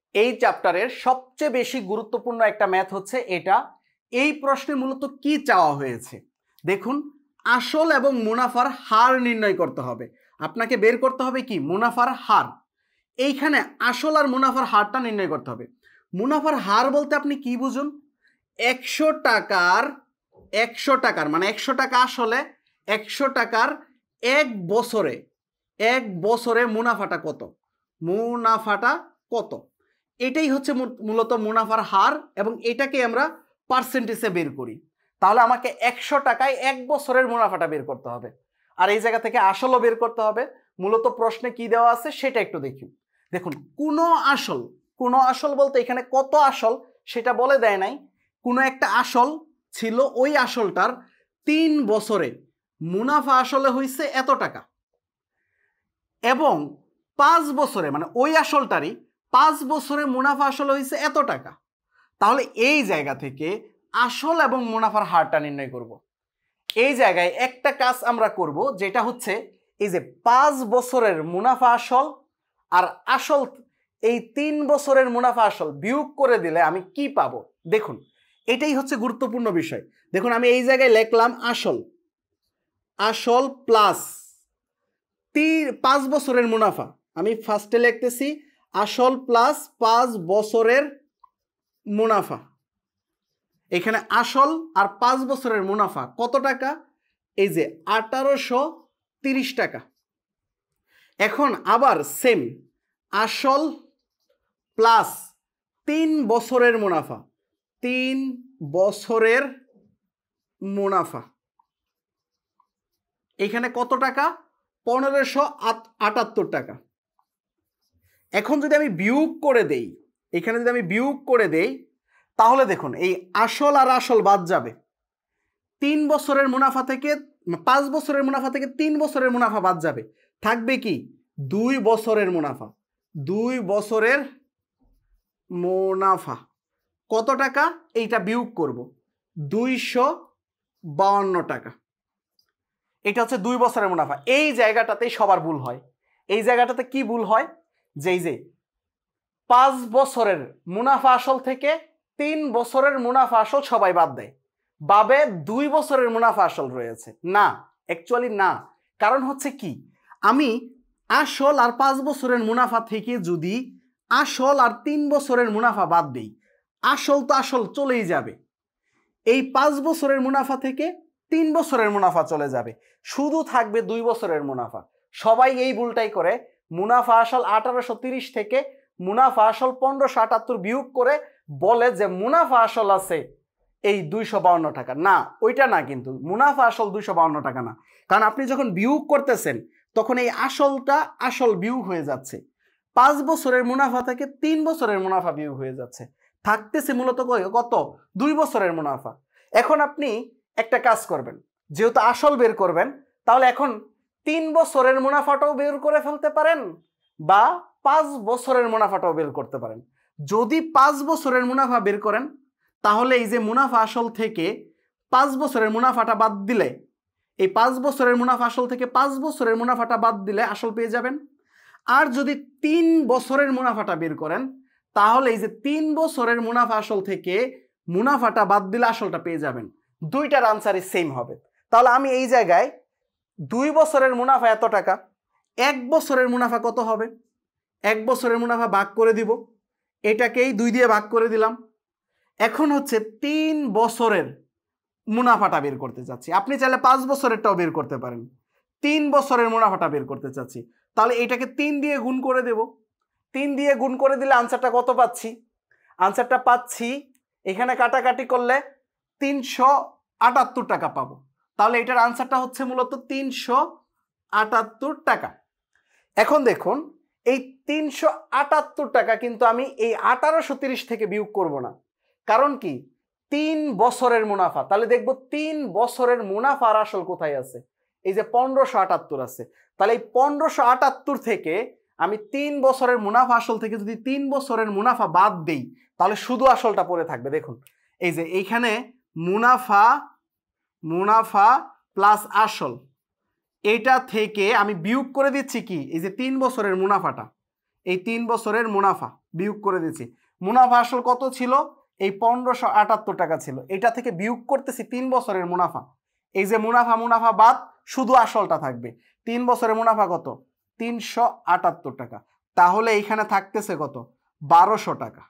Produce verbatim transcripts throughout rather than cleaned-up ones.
এই চ্যাপ্টারের সবচেয়ে বেশি গুরুত্বপূর্ণ একটা ম্যাথ হচ্ছে এটা। এই প্রশ্নে মূলত কি চাওয়া হয়েছে দেখুন, আসল এবং মুনাফার হার নির্ণয় করতে হবে। আপনাকে বের করতে হবে কি মুনাফার হার। এইখানে আসল আর মুনাফার হারটা নির্ণয় করতে হবে। মুনাফার হার বলতে আপনি কি বুঝুন, একশো টাকার একশো টাকার মানে একশো টাকা আসলে একশো টাকার এক বছরে এক বছরে মুনাফাটা কত, মুনাফাটা কত, এটাই হচ্ছে মূলত মুনাফার হার এবং এটাকে আমরা পার্সেন্টেজে বের করি। তাহলে আমাকে একশো টাকায় এক বছরের মুনাফাটা বের করতে হবে, আর এই জায়গা থেকে আসলও বের করতে হবে। মূলত প্রশ্নে কি দেওয়া আছে সেটা একটু দেখি। দেখুন, কোনো আসল, কোনো আসল বলতে এখানে কত আসল সেটা বলে দেয় নাই। কোনো একটা আসল ছিল, ওই আসলটার তিন বছরে মুনাফা আসলে হয়েছে এত টাকা, এবং পাঁচ বছরে মানে ওই আসলটারই পাঁচ বছরে মুনাফা আসলে হয়েছে এত টাকা। তাহলে এই জায়গা থেকে আসল এবং মুনাফার হারটা নির্ণয় করব। এই জায়গায় একটা কাজ আমরা করব, যেটা হচ্ছে এই যে পাঁচ বছরের মুনাফা আসল আর আসল এই তিন বছরের মুনাফা আসল বিয়োগ করে দিলে আমি কি পাবো দেখুন, এটাই হচ্ছে গুরুত্বপূর্ণ বিষয়। দেখুন, আমি এই জায়গায় লিখলাম আসল আসল প্লাস তিন পাঁচ বছরের মুনাফা। আমি ফার্স্টে লিখতেছি আসল প্লাস পাঁচ বছরের মুনাফা। এখানে আসল আর পাঁচ বছরের মুনাফা কত টাকা, এই যে আঠারোশো তিরিশ টাকা। এখন আবার সেম আসল প্লাস তিন বছরের মুনাফা, তিন বছরের মুনাফা এখানে কত টাকা, পনেরোশো আটাত্তর টাকা। এখন যদি আমি বিয়োগ করে দেই, এখানে যদি আমি বিয়োগ করে দেই তাহলে দেখুন এই আসল আর আসল বাদ যাবে। তিন বছরের মুনাফা থেকে পাঁচ বছরের মুনাফা থেকে তিন বছরের মুনাফা বাদ যাবে, থাকবে কি দুই বছরের মুনাফা। দুই বছরের মুনাফা কত টাকা, এইটা বিয়োগ করব দুইশো বাউন্ন টাকা। এটা হচ্ছে দুই বছরের মুনাফা। এই জায়গাটাতেই সবার ভুল হয়। এই জায়গাটাতে কি ভুল হয়, যে এই যে পাঁচ বছরের মুনাফা আসল থেকে তিন বছরের মুনাফা আসল সবাই বাদ দেয়, বাবে দুই বছরের মুনাফা আসল রয়েছে। না, অ্যাকচুয়ালি না। কারণ হচ্ছে কি, আমি আসল আর পাঁচ বছরের মুনাফা থেকে যদি আসল আর তিন বছরের মুনাফা বাদ দিই, আসল তো আসল চলেই যাবে। এই পাঁচ বছরের মুনাফা থেকে তিন বছরের মুনাফা চলে যাবে, শুধু থাকবে দুই বছরের মুনাফা। সবাই এই ভুলটাই করে, মুনাফা আসল আঠারোশো তিরিশ থেকে মুনাফা আসল পনেরোশো আটাত্তর বিয়োগ করে বলে যে মুনাফা আসল আছে এই দুইশো বাউন্ন টাকা। না, ওইটা না, কিন্তু মুনাফা আসল দুইশো বাউন্ন টাকা না। কারণ আপনি যখন বিয়োগ করতেছেন তখন এই আসলটা আসল বিয়োগ হয়ে যাচ্ছে, পাঁচ বছরের মুনাফা থেকে তিন বছরের মুনাফা বিয়োগ হয়ে যাচ্ছে, থাকতেছে মূলত কত, দুই বছরের মুনাফা। এখন আপনি একটা কাজ করবেন, যেহেতু আসল বের করবেন, তাহলে এখন তিন বছরের মুনাফাটাও বের করে ফেলতে পারেন বা পাঁচ বছরের মুনাফাটাও বের করতে পারেন। যদি পাঁচ বছরের মুনাফা বের করেন তাহলে এই যে মুনাফা আসল থেকে পাঁচ বছরের মুনাফাটা বাদ দিলে, এই পাঁচ বছরের মুনাফা আসল থেকে পাঁচ বছরের মুনাফাটা বাদ দিলে আসল পেয়ে যাবেন। আর যদি তিন বছরের মুনাফাটা বের করেন তাহলে এই যে তিন বছরের মুনাফা আসল থেকে মুনাফাটা বাদ দিলে আসলটা পেয়ে যাবেন। দুইটার আনসারই সেম হবে। তাহলে আমি এই জায়গায় দুই বছরের মুনাফা এত টাকা, এক বছরের মুনাফা কত হবে, এক বছরের মুনাফা ভাগ করে দিব, এটাকেই দুই দিয়ে ভাগ করে দিলাম। এখন হচ্ছে তিন বছরের মুনাফাটা বের করতে চাচ্ছি। আপনি চাইলে পাঁচ বছরেরটাও বের করতে পারেন। তিন বছরের মুনাফাটা বের করতে চাচ্ছি, তাহলে এটাকে তিন দিয়ে গুণ করে দেব। তিন দিয়ে গুণ করে দিলে আনসারটা কত পাচ্ছি, আনসারটা পাচ্ছি এখানে কাটাকাটি করলে তিনশো আটাত্তর টাকা পাবো। তাহলে এটার আনসারটা হচ্ছে মূলত তিনশো আটাত্তর টাকা। এখন দেখুন, এই তিনশো আটাত্তর টাকা কিন্তু আমি এই আঠারোশো তিরিশ থেকে বিয়োগ করব না। কারণ কি, তিন বছরের মুনাফা। তাহলে দেখবো তিন বছরের মুনাফার আসল কোথায় আছে, এই যে পনেরোশো আটাত্তর আছে। তাহলে এই পনেরোশো আটাত্তর থেকে আমি তিন বছরের মুনাফা আসল থেকে যদি তিন বছরের মুনাফা বাদ দেই তাহলে শুধু আসলটা পড়ে থাকবে। দেখুন এই যে এইখানে মুনাফা মুনাফা প্লাস আসল, এটা থেকে আমি বিয়োগ করে দিচ্ছি কি, এই যে তিন বছরের মুনাফাটা, এই তিন বছরের মুনাফা বিয়োগ করে দিচ্ছি। মুনাফা আসল কত ছিল? এই পনেরোশো আটাত্তর টাকা ছিল। এটা থেকে বিয়োগ করতেছি তিন বছরের মুনাফা। এই যে মুনাফা মুনাফা বাদ, শুধু আসলটা থাকবে। তিন বছরের মুনাফা কত? তিনশো আটাত্তর টাকা। তাহলে এইখানে থাকতেছে কত? বারোশো টাকা।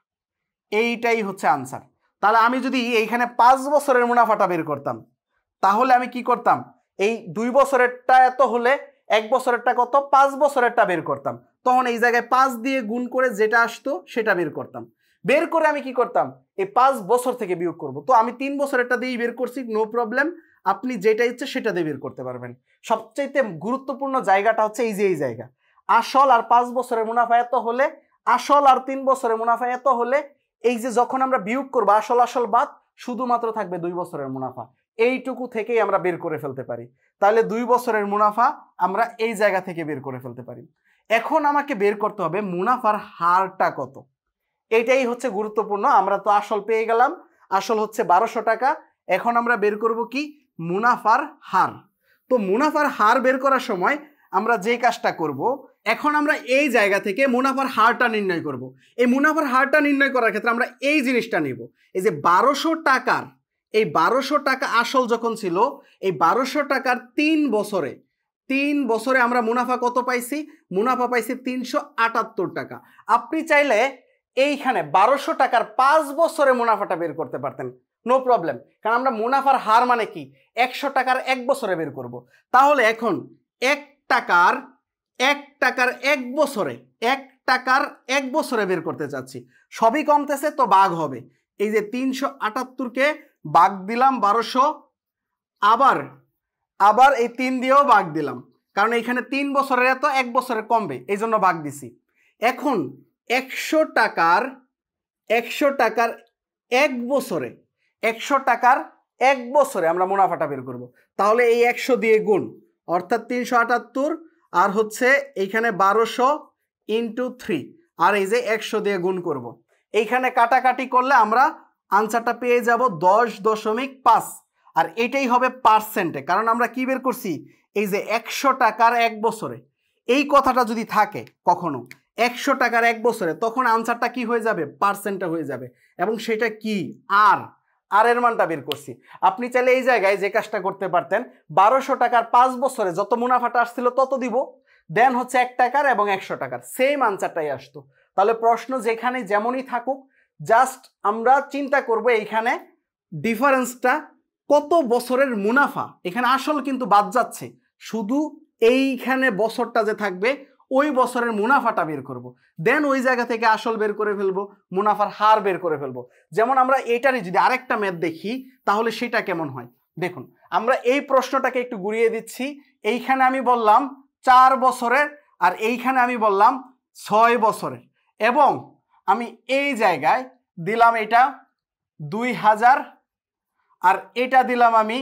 এইটাই হচ্ছে আনসার। তাহলে আমি যদি এইখানে পাঁচ বছরের মুনাফাটা বের করতাম, তাহলে আমি কি করতাম? এই দুই বছরেরটা এত হলে এক বছরেরটা কত? পাঁচ বছরেরটা বের করতাম। তখন এই জায়গায় পাঁচ দিয়ে গুণ করে যেটা আসতো সেটা বের করতাম। বের করে আমি কি করতাম? এই পাঁচ বছর থেকে বিয়োগ করব। তো আমি তিন বছরেরটা দিয়েই বের করছি, নো প্রবলেম। আপনি যেটা ইচ্ছে সেটা দিয়ে বের করতে পারবেন। সবচাইতে গুরুত্বপূর্ণ জায়গাটা হচ্ছে এই যে এই জায়গা, আসল আর পাঁচ বছরের মুনাফা এত হলে, আসল আর তিন বছরের মুনাফা এত হলে, এই যে যখন আমরা বিয়োগ করবো আসল আসল বাদ, শুধুমাত্র থাকবে দুই বছরের মুনাফা। এইটুকু থেকেই আমরা বের করে ফেলতে পারি। তাহলে দুই বছরের মুনাফা আমরা এই জায়গা থেকে বের করে ফেলতে পারি। এখন আমাকে বের করতে হবে মুনাফার হারটা কত। এইটাই হচ্ছে গুরুত্বপূর্ণ। আমরা তো আসল পেয়ে গেলাম, আসল হচ্ছে বারোশো টাকা। এখন আমরা বের করব কি? মুনাফার হার। তো মুনাফার হার বের করার সময় আমরা যে কাজটা করব, এখন আমরা এই জায়গা থেকে মুনাফার হারটা নির্ণয় করব। এই মুনাফার হারটা নির্ণয় করার ক্ষেত্রে আমরা এই জিনিসটা নেব। এই যে বারোশো টাকার, এই বারোশো টাকা আসল যখন ছিল, এই বারোশো টাকার তিন বছরে তিন বছরে আমরা মুনাফা কত পাইছি? মুনাফা পাইছি তিনশো আটাত্তর টাকা। আপনি চাইলে এইখানে বারোশো টাকার পাঁচ বছরে মুনাফাটা বের করতে পারতেন, নো প্রবলেম। কারণ আমরা মুনাফার হার মানে কি? একশো টাকার এক বছরে বের করব। তাহলে এখন এক টাকার এক টাকার এক বছরে এক টাকার এক বছরে বের করতে চাচ্ছি। সবই কমতেছে তো ভাগ হবে। এই যে তিনশো আটাত্তরকে ভাগ দিলাম বারোশো, আবার আবার এই তিন দিয়েও ভাগ দিলাম, কারণ এইখানে তিন বছরের এত এক বছরে কমবে, এই জন্য ভাগ দিছি। এখন একশো টাকার একশো টাকার এক বছরে একশো টাকার এক বছরে আমরা মুনাফাটা বের করব। তাহলে এই একশো দিয়ে গুণ, অর্থাৎ তিনশো আটাত্তর আর হচ্ছে এইখানে বারোশো ইন্টু থ্রি, আর এই যে একশো দিয়ে গুণ করব। এইখানে কাটাকাটি করলে আমরা আনসারটা পেয়ে যাব দশ দশমিক পাঁচ। আর এটাই হবে পার্সেন্টে, কারণ আমরা কি বের করছি? এই যে একশো টাকার এক বছরে, এই কথাটা যদি থাকে কখনো একশো টাকার এক বছরে, তখন আনসারটা কি হয়ে যাবে? পার্সেন্টে হয়ে যাবে। এবং সেটা কি? আর আর এর মানটা বের করছি। আপনি চাইলে এই জায়গায় যে কাজটা করতে পারতেন, বারোশো টাকার পাঁচ বছরে যত মুনাফাটা আসছিল তত দিব, দেন হচ্ছে এক টাকার এবং একশো টাকার সেম আনসারটাই আসতো। তাহলে প্রশ্ন যেখানে যেমনই থাকুক, জাস্ট আমরা চিন্তা করব এইখানে ডিফারেন্সটা কত বছরের মুনাফা। এখানে আসল কিন্তু বাদ যাচ্ছে, শুধু এইখানে বছরটা যে থাকবে ওই বছরের মুনাফাটা বের করব। দেন ওই জায়গা থেকে আসল বের করে ফেলবো, মুনাফার হার বের করে ফেলবো। যেমন আমরা এটারই যদি আরেকটা ম্যাথ দেখি, তাহলে সেটা কেমন হয় দেখুন। আমরা এই প্রশ্নটাকে একটু ঘুরিয়ে দিচ্ছি। এইখানে আমি বললাম চার বছরের, আর এইখানে আমি বললাম ছয় বছরের, এবং আমি এই জায়গায় দিলাম এটা দুই হাজার, আর এটা দিলাম আমি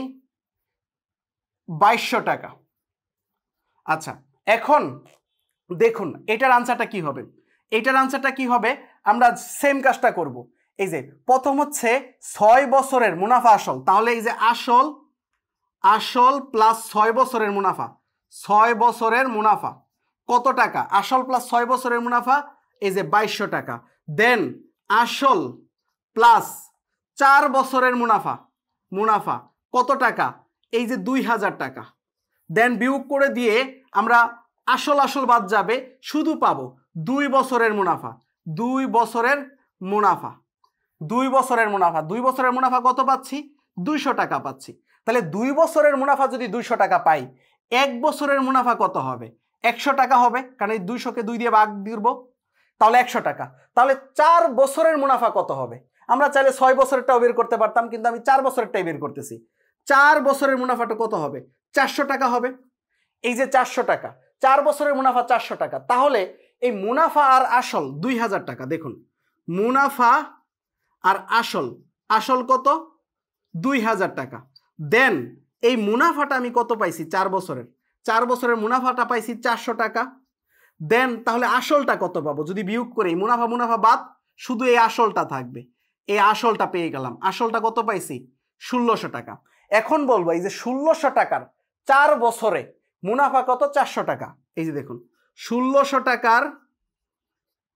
বাইশশো টাকা। আচ্ছা, এখন দেখুন এটার আনসারটা কি হবে। এটার আনসারটা কি হবে? আমরা সেম কাজটা করব। এই যে প্রথম হচ্ছে ছয় বছরের মুনাফা আসল, তাহলে এই যে আসল আসল প্লাস ছয় বছরের মুনাফা, ছয় বছরের মুনাফা কত টাকা? আসল প্লাস ছয় বছরের মুনাফা এই যে বাইশশো টাকা। দেন আসল প্লাস চার বছরের মুনাফা মুনাফা কত টাকা? এই যে দুই হাজার টাকা। দেন বিয়োগ করে দিয়ে আমরা আসল আসল বাদ যাবে, শুধু পাবো দুই বছরের মুনাফা দুই বছরের মুনাফা দুই বছরের মুনাফা দুই বছরের মুনাফা কত পাচ্ছি? দুইশো টাকা পাচ্ছি। তাহলে দুই বছরের মুনাফা যদি দুইশো টাকা পাই, এক বছরের মুনাফা কত হবে? একশো টাকা হবে, কারণ এই দুইশোকে দুই দিয়ে ভাগ দিব, তাহলে একশো টাকা। তাহলে চার বছরের মুনাফা কত হবে? আমরা চাইলে ছয় বছরেরটাও বের করতে পারতাম, কিন্তু আমি চার বছরেরটাই বের করতেছি। চার বছরের মুনাফাটা কত হবে? চারশো টাকা হবে। এই যে চারশো টাকা, চার বছরের মুনাফা চারশো টাকা। তাহলে এই মুনাফা আর আসল দুই হাজার টাকা। দেখুন মুনাফা আর আসল, আসল কত? দুই হাজার টাকা। দেন এই মুনাফাটা আমি কত পাইছি? চার বছরের চার বছরের মুনাফাটা পাইছি চারশো টাকা। দেন তাহলে আসলটা কত পাবো? যদি বিয়োগ করি মুনাফা মুনাফা বাদ, শুধু এই আসলটা থাকবে। এই আসলটা পেয়ে গেলাম। আসলটা কত পাইছি? ষোলোশো টাকা। এখন বলবো এই যে ষোলোশো টাকার চার বছরে মুনাফা কত? চারশো টাকা। এই যে দেখুন ষোলোশো টাকার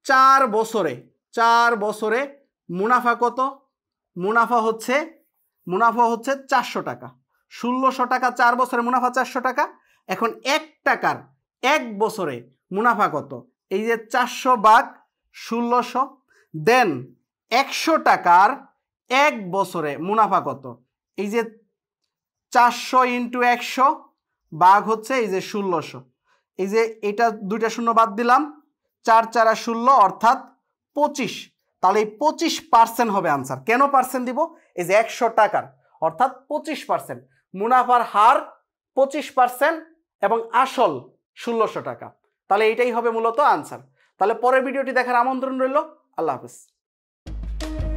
চার বছরে চার বছরে মুনাফা কত? মুনাফা হচ্ছে মুনাফা হচ্ছে চারশো টাকা। ষোলোশো টাকা চার বছরে মুনাফা চারশো টাকা। এখন এক টাকার এক বছরে মুনাফা কত? এই যে চারশো ভাগ ষোলোশো। দেন একশো টাকার এক বছরে মুনাফা কত? এই যে চারশো ইন্টু একশো ভাগ হচ্ছে এই যে ষোলোশো। এই যে এটা দুইটা শূন্য বাদ দিলাম, চার চারা ষোলো অর্থাৎ পঁচিশ। তাহলে এই পঁচিশ পার্সেন্ট হবে আনসার। কেন পার্সেন্ট দিব? এই যে একশো টাকার অর্থাৎ পঁচিশ পার্সেন্ট মুনাফার হার পঁচিশ পার্সেন্ট এবং আসল ষোলোশো টাকা। তাহলে এইটাই হবে মূলত আনসার। তাহলে পরের ভিডিওটি দেখার আমন্ত্রণ রইল। আল্লাহ হাফেজ।